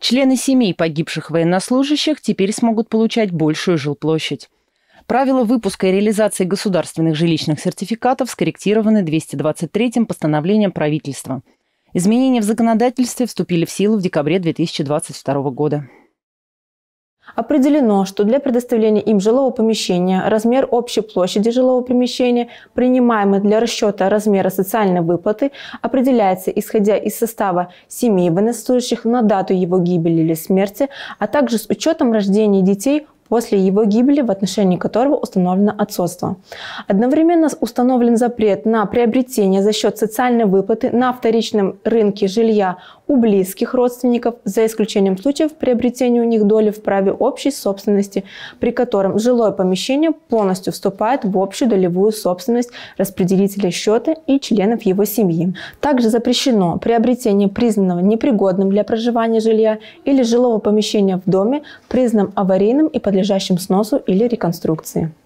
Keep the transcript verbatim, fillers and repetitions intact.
Члены семей погибших военнослужащих теперь смогут получать большую жилплощадь. Правила выпуска и реализации государственных жилищных сертификатов скорректированы двумястами двадцать третьим постановлением правительства. Изменения в законодательстве вступили в силу в декабре две тысячи двадцать второго года. Определено, что для предоставления им жилого помещения размер общей площади жилого помещения, принимаемый для расчета размера социальной выплаты, определяется исходя из состава семей военнослужащих на дату его гибели или смерти, а также с учетом рождения детей после его гибели, в отношении которого установлено отцовство. Одновременно установлен запрет на приобретение за счет социальной выплаты на вторичном рынке жилья у близких родственников, за исключением случаев приобретения у них доли в праве общей собственности, при котором жилое помещение полностью вступает в общую долевую собственность распределителя счета и членов его семьи. Также запрещено приобретение признанного непригодным для проживания жилья или жилого помещения в доме, признанном аварийным и подлежащим сносу или реконструкции.